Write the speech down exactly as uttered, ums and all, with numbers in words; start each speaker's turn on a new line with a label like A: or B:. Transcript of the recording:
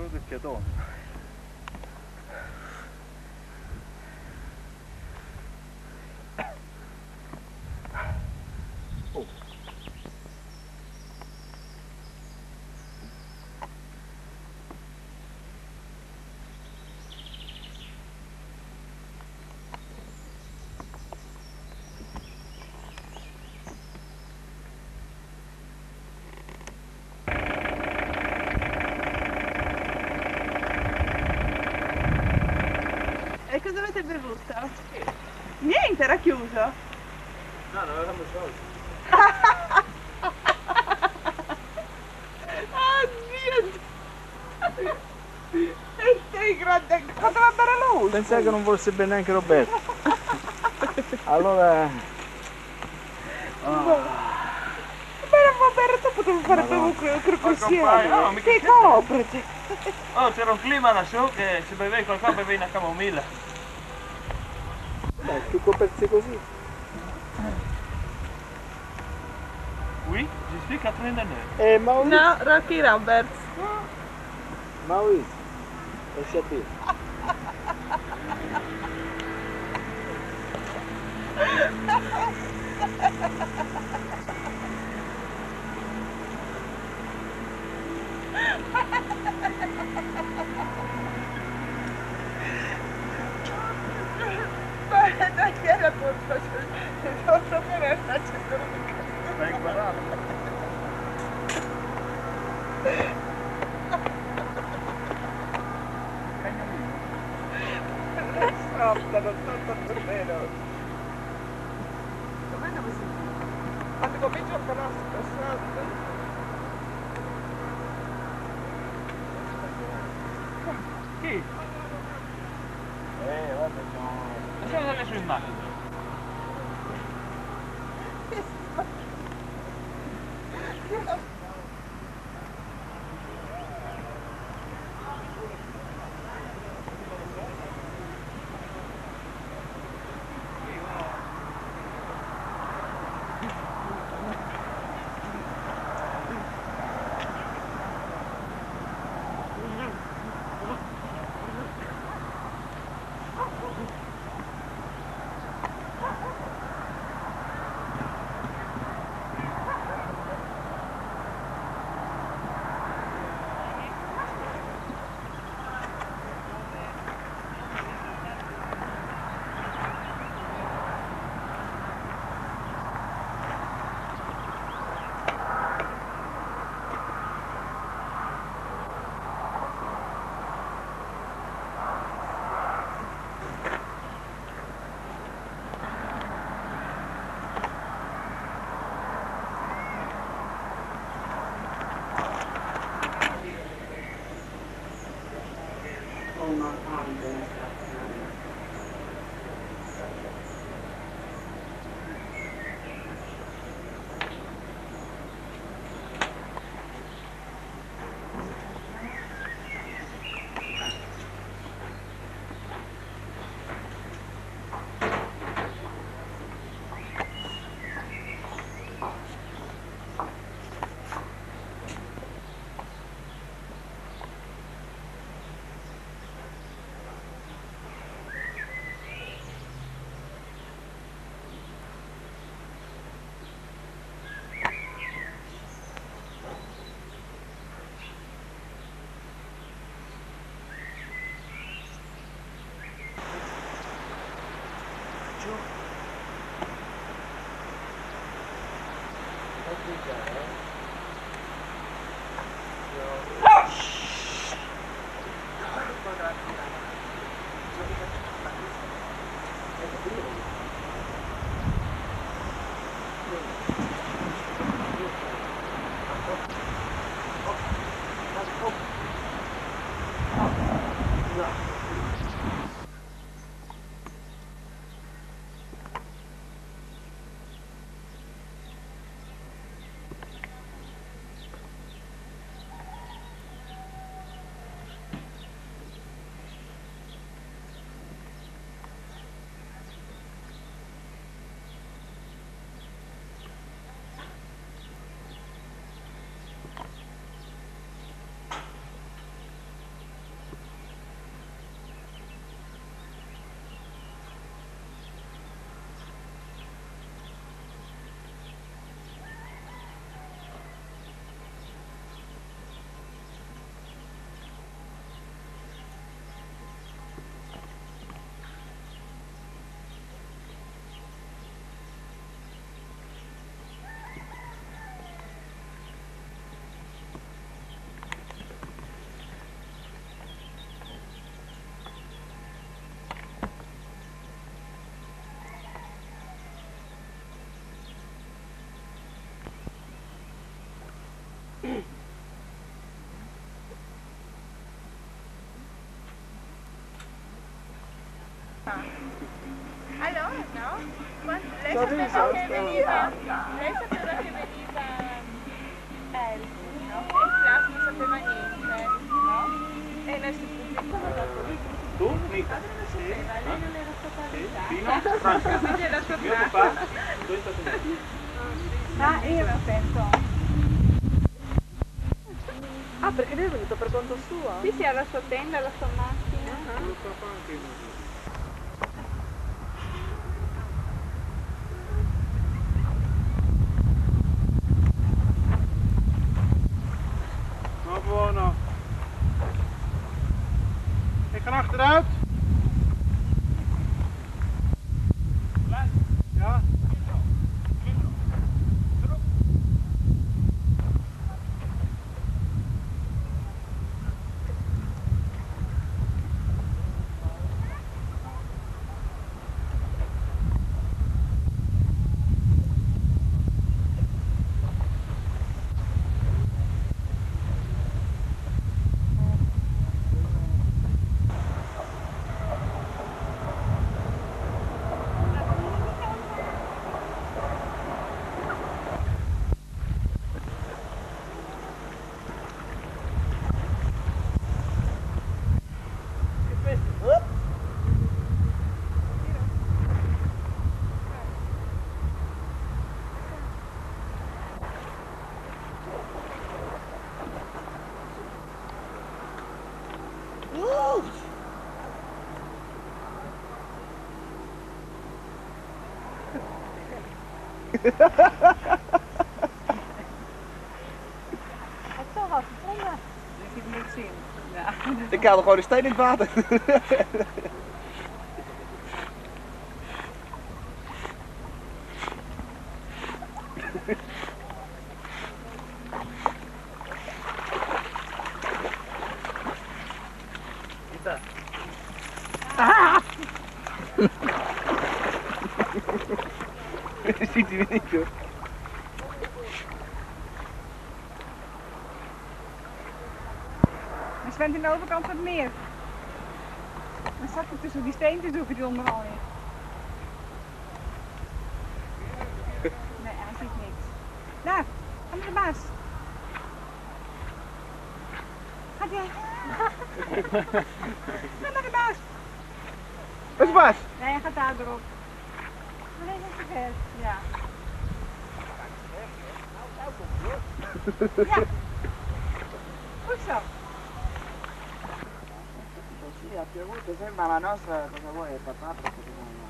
A: quello del fiatone.
B: E cosa avete bevuto? Niente, era chiuso.
A: No, non avevamo soldi.
B: Oddio! E sei grande, poteva bere lui!
A: Pensavo che non volesse bene neanche Roberto. Allora...
B: Oh. Ma non va bene, tu potevi fare bevuto crocosiere. Che copriti!
C: Oh, c'era un clima lassù che se bevevi qualcosa bevevi una camomilla.
A: Dai, più coperti così.
C: Oui, je suis Catherine Deneuve.
A: Eh, Maurice.
B: No, Rocky Roberts.
A: Maurice. E Shabir.
B: Dai, che era tutto, se devo sapere sta cercando di cazzo.
A: Stai guardando.
B: Saltano, saltano nero. Com'è che mi si... Quando comincio a parlare saltano.
C: Chi?
A: Eh, vabbè, no.
C: Lasciamo andare su in macchina.
B: Allora, no? Quando, lei
A: Sorriso,
B: sapeva che
A: aspetta.
B: veniva, lei sapeva che veniva Elsie, no? E Klaas non sapeva niente, no? E lei si pubblicò dopo.
C: Tu? Mica?
B: Sì. Lei non era stata avvisata.
C: Fino? Franca.
B: Quindi era sua
C: Mio
B: classe.
C: papà? Dove è stato messo?
B: Ah, io lo sento.
D: Ah, perché lui è venuto per conto suo?
B: Sì, sì, ha la sua tenda, la sua macchina.
A: Mio papà anche io.
C: Maar buono. Ik ga achteruit. Ja.
D: Het is toch wel gevonden.
B: Je moet zien. Ja.
A: Ik haal gewoon een steen in het water. Dat ziet hij weer niet hoor.
B: Maar ze bent in de overkant van het meer. Dan zat hij tussen die steentjes zoeken die onderal in. Nee, hij ziet niks. Daar, ga naar de baas. Gaat jij? Ga naar de baas.
A: Wat is Bas?
B: Nee, hij gaat daar erop. Nee, dat is te ver. Ja. Ja. Goed zo.
D: Sì, ha piovuto, sembra la nostra, cosa vuoi, è patata.